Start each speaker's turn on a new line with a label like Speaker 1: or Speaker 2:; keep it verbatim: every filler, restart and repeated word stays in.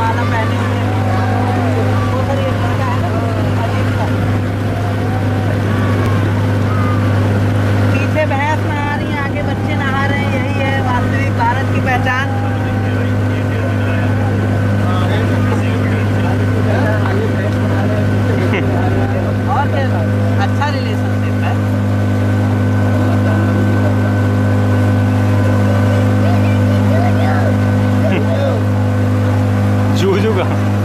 Speaker 1: काला पहने हुए वो सर ये लड़का है ना अजीब सा। पीछे भैंस नहा रही है, आगे बच्चे नहा रहे हैं, यही है वास्तविक भारत की पहचान। और क्या अच्छा रिलेशनशिप है।
Speaker 2: जूजू का